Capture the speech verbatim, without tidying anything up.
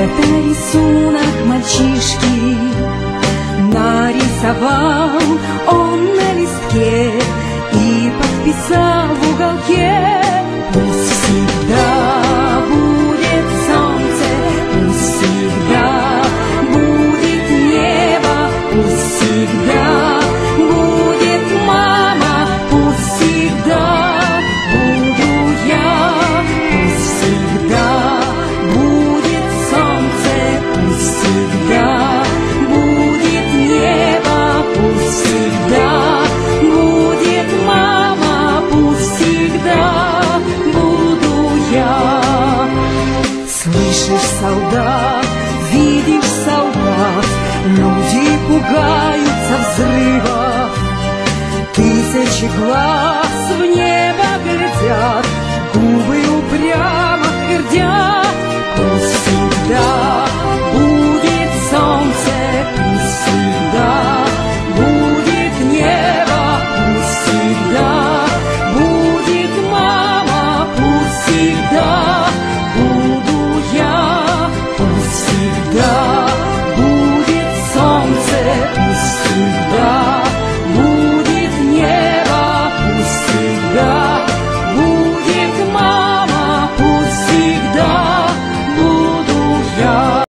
Это рисунок мальчишки, нарисовал он на листке и подписал в уголке: пусть всегда будет солнце, пусть всегда будет небо, пусть всегда будет мама, пусть всегда буду я, пусть всегда будет солнце, пусть всегда будет небо, пусть всегда будет мама, пусть всегда буду я. Слышишь, солдат, видишь, солдат, люди пугаются взрывов, тысячи глаз